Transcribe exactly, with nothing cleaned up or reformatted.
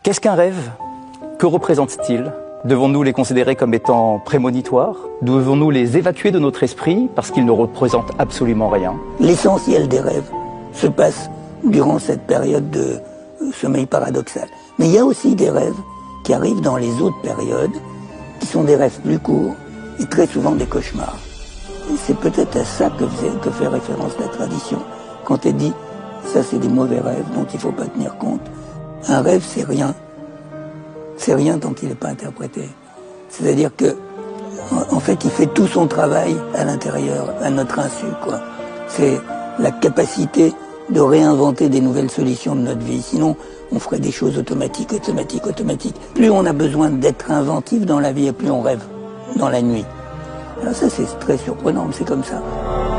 Qu'est-ce qu'un rêve? Que représente-t-il? Devons-nous les considérer comme étant prémonitoires? Devons-nous les évacuer de notre esprit parce qu'ils ne représentent absolument rien? L'essentiel des rêves se passe durant cette période de sommeil paradoxal. Mais il y a aussi des rêves qui arrivent dans les autres périodes, qui sont des rêves plus courts et très souvent des cauchemars. C'est peut-être à ça que, faisait, que fait référence la tradition quand elle dit ça c'est des mauvais rêves dont il ne faut pas tenir compte. Un rêve c'est rien, c'est rien tant qu'il n'est pas interprété. C'est-à-dire que en fait il fait tout son travail à l'intérieur, à notre insu, quoi. C'est la capacité de réinventer des nouvelles solutions de notre vie. Sinon on ferait des choses automatiques, automatiques, automatiques. Plus on a besoin d'être inventif dans la vie et plus on rêve dans la nuit. Alors ça c'est très surprenant, mais c'est comme ça.